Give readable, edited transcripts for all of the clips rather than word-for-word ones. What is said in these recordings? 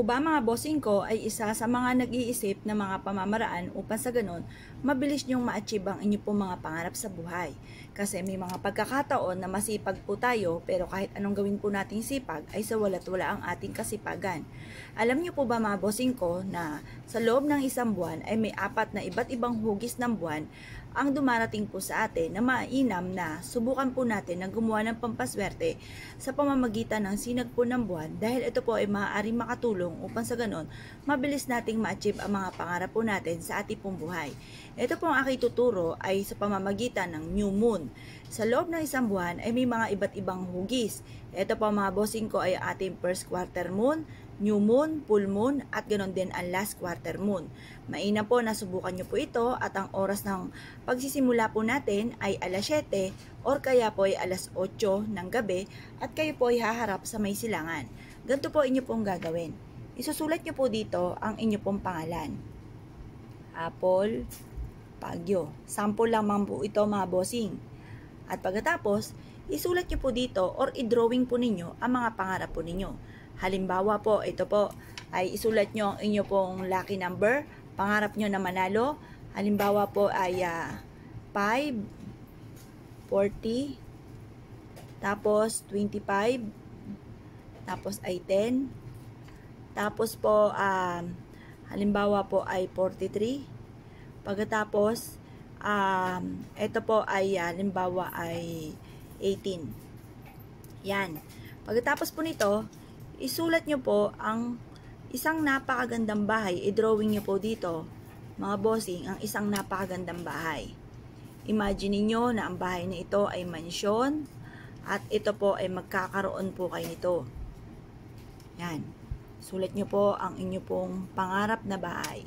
ba mga bossing ko ay isa sa mga nag-iisip ng mga pamamaraan upang sa ganon, mabilis niyong ma-achieve ang inyo pong mga pangarap sa buhay. Kasi may mga pagkakataon na masipag po tayo pero kahit anong gawin po nating sipag ay sa wala't wala ang ating kasipagan. Alam niyo po ba mga bossing ko na sa loob ng isang buwan ay may 4 na iba't ibang hugis ng buwan ang dumarating po sa atin na mainam na subukan po natin na gumawa ng pampaswerte sa pamamagitan ng sinag po ng buwan dahil ito po ay maaaring makatulong upang sa ganon mabilis nating ma-achieve ang mga pangarap po natin sa ating pong buhay. Ito pong aking tuturo ay sa pamamagitan ng new moon. Sa loob ng isang buwan ay may mga iba't ibang hugis. Ito po mga bossing ko ay ating first quarter moon, new moon, full moon, at ganoon din ang last quarter moon. Mainam po na subukan nyo po ito at ang oras ng pagsisimula po natin ay alas 7 or kaya po ay alas 8 ng gabi at kayo po ay haharap sa may silangan. Ganito po inyo pong gagawin. Isusulat nyo po dito ang inyo pong pangalan. Apple, Baguio. Sample lamang po ito mga bossing. At pagkatapos, isulat nyo po dito or i-drawing po ninyo ang mga pangarap po ninyo. Halimbawa po, ito po ay isulat nyo ang inyo pong lucky number, pangarap nyo na manalo. Halimbawa po ay 5, 40, tapos 25, tapos ay 10, tapos po halimbawa po ay 43, pagkatapos ito po ay halimbawa ay 18. Yan. Pagkatapos po nito, isulat nyo po ang isang napakagandang bahay. I-drawing nyo po dito, mga bossing, ang isang napakagandang bahay. Imagine niyo na ang bahay na ito ay mansyon at ito po ay magkakaroon po kayo nito. Yan. Sulat nyo po ang inyo pong pangarap na bahay.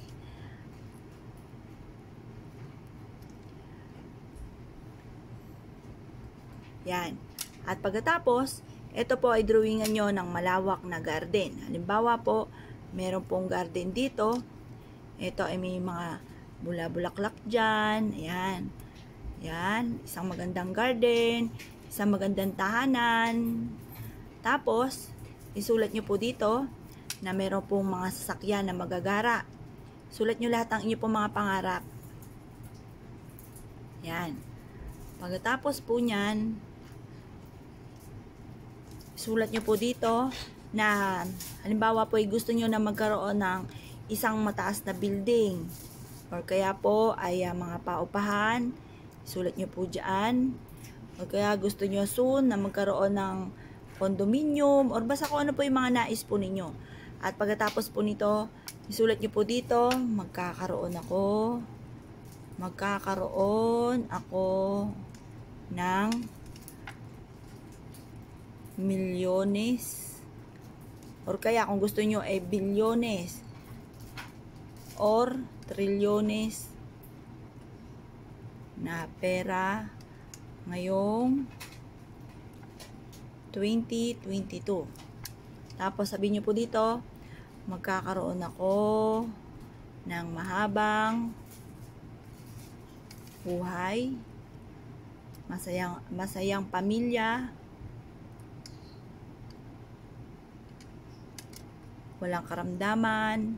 Yan. At pagkatapos, ito po ay drawingan nyo ng malawak na garden. Halimbawa po, meron pong garden dito. Ito ay may mga bula-bulaklak dyan. Ayan. Ayan. Isang magandang garden. Isang magandang tahanan. Tapos, isulat nyo po dito na meron pong mga sasakyan na magagara. Sulat nyo lahat ang inyo pong mga pangarap. Ayan. Pagkatapos po nyan, sulat nyo po dito na halimbawa po ay gusto nyo na magkaroon ng isang mataas na building or kaya po ay mga paupahan, sulat nyo po dyan, or kaya gusto nyo soon na magkaroon ng condominium or basta kung ano po yung mga nais po ninyo. At pagkatapos po nito, isulat nyo po dito, magkakaroon ako ng milyones or kaya kung gusto nyo ay bilyones or trilyones na pera ngayong 2022. Tapos sabihin nyo po dito, magkakaroon ako ng mahabang buhay, masayang pamilya, walang karamdaman,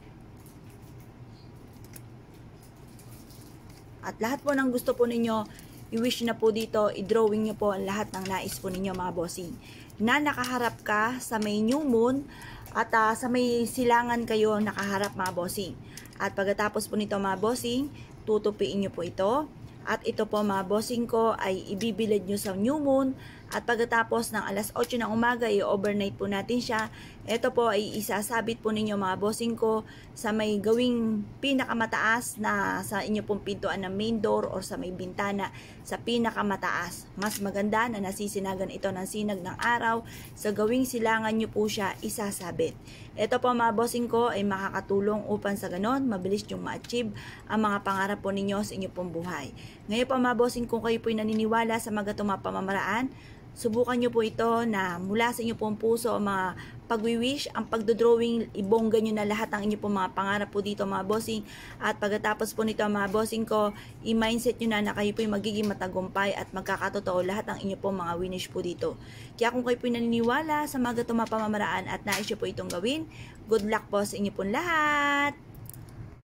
at lahat po ng gusto po ninyo, i-wish na po dito, i-drawing nyo po ang lahat ng nais po ninyo mga bossing. Na nakaharap ka sa may new moon at sa may silangan kayo nakaharap mga bossing. At pagkatapos po nito mga bossing, tutupiin nyo po ito. At ito po mga bossing ko ay ibibilad nyo sa new moon. At pagkatapos ng alas 8 ng umaga, i-overnight po natin siya. Ito po ay isasabit po ninyo mga bossing ko sa may gawing pinakamataas na sa inyo pong pintuan ng main door or sa may bintana sa pinakamataas. Mas maganda na nasisinagan ito ng sinag ng araw. Sa gawing silangan nyo po siya isasabit. Ito po mga bossing ko ay makakatulong upang sa ganon mabilis yung ma-achieve ang mga pangarap po ninyo sa inyo pong buhay. Ngayon po mga bossing, kung kayo po'y naniniwala sa mga pamamaraan, subukan nyo po ito na mula sa inyo pong puso ang mga pag-wish, ang pagdodrawing, ibongga nyo na lahat ng inyo pong mga pangarap po dito mga bossing. At pagkatapos po nito mga bossing ko, i-mindset nyo na kayo po yung magiging matagumpay at magkakatotoo lahat ng inyo pong mga winish po dito. Kaya kung kayo po naniniwala sa mga gatong mga pamamaraan at nais nyo po itong gawin, good luck po sa inyo pong lahat!